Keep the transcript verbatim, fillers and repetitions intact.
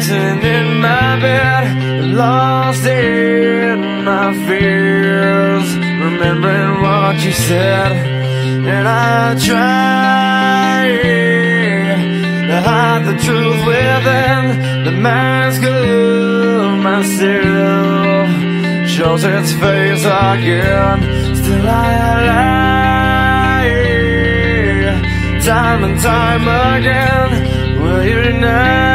sitting in my bed, lost in my fears, remembering what you said. And I try to hide the truth within. The mask of myself shows its face again. Still I lie, time and time again. Will you deny